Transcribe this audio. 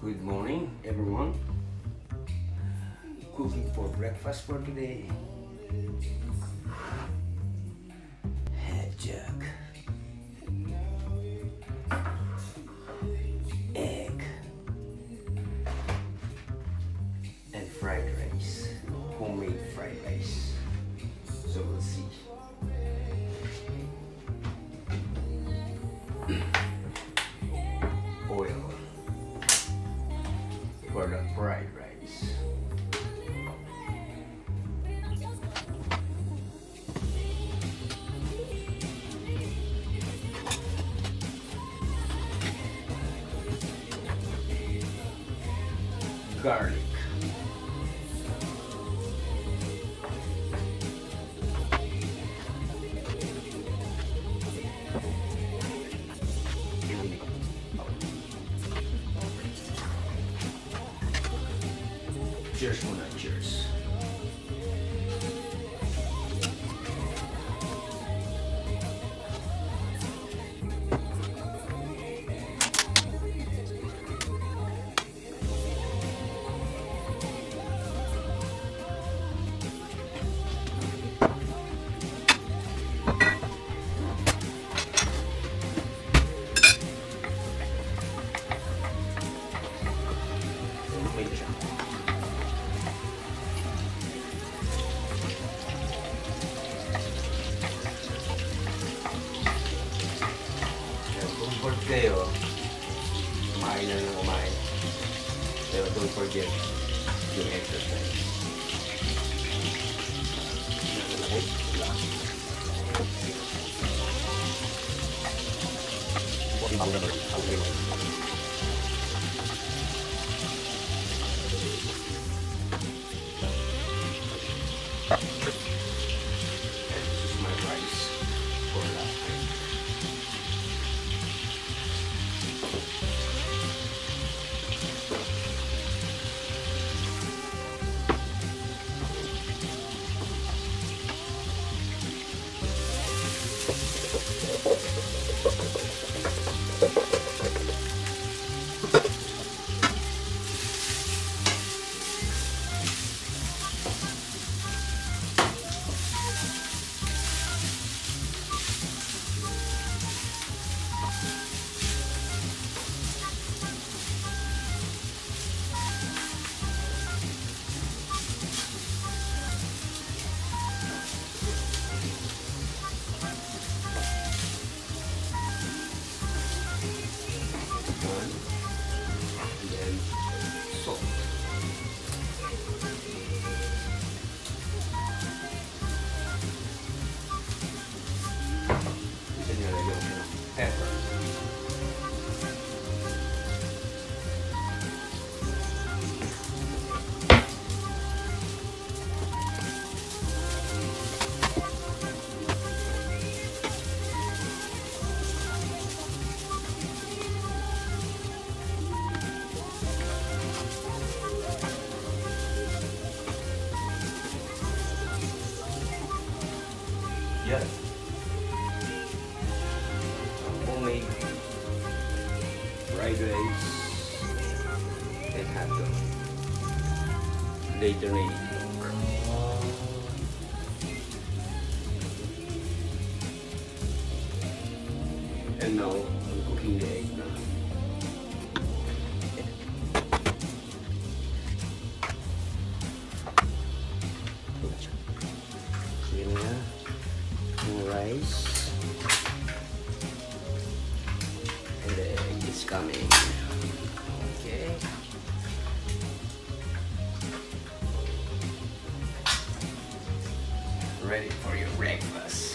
Good morning, everyone. Cooking for breakfast for today. Hedgehog, egg, and fried rice. Homemade fried rice. So we'll see. Oil for the fried rice. Garlic. Cheers muna, cheers. Wait siya. Comfort kayo, kumain na ng kumain. Pero don't forget yung exercise. This is my rice for last night. And then salt. Then nilagyan ko ng pepper. Yan. Homemade fried rice and hot dog. Later na itlog. And now, I'm cooking the egg na. Yun na. Yung rice. And the egg is coming. Okay. Ready for your breakfast.